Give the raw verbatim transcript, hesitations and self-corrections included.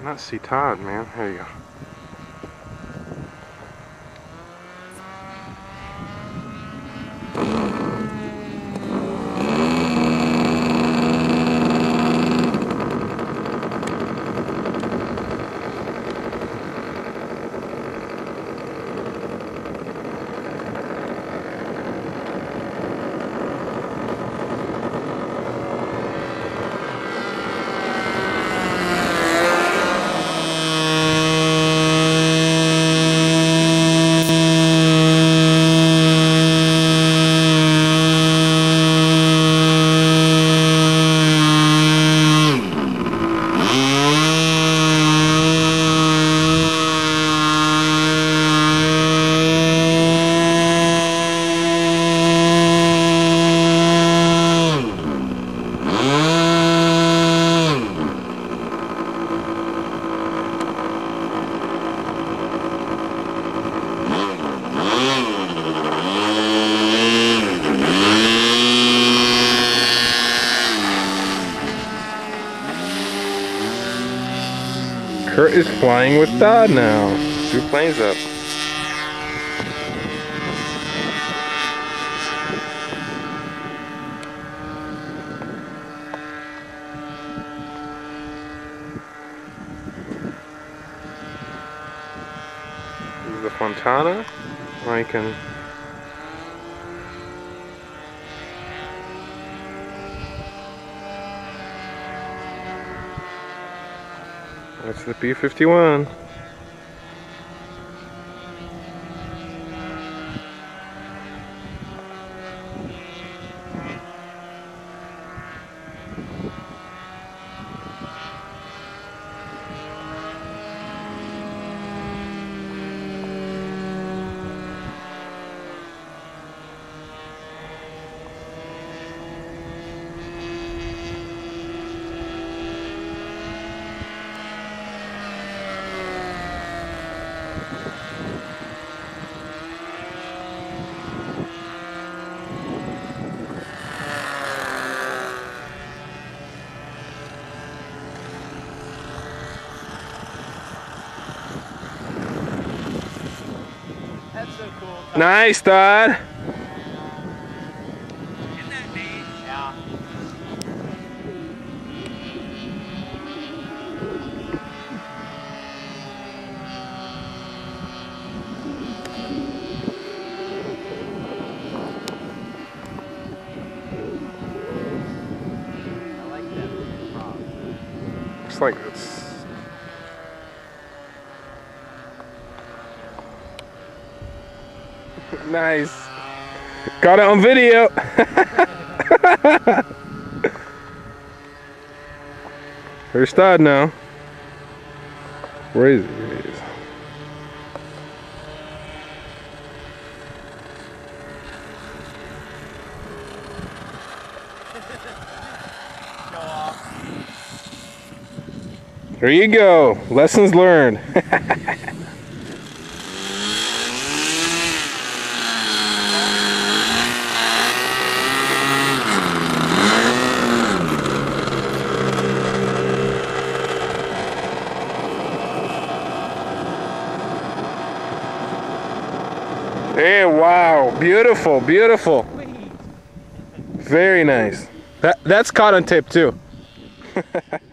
cannot see Todd, man. There you go. Kurt is flying with Todd now. Two planes up. This is the Funtana. I can. That's the B fifty-one. That's so cool. Nice, Todd. Isn't that neat? Yeah. I like that prop. Looks like this. Nice. Got it on video. There's Todd now. Where is he? There he is. Show off. There you go. Lessons learned. Hey, wow, beautiful, beautiful. Very nice. That that's caught on tape too.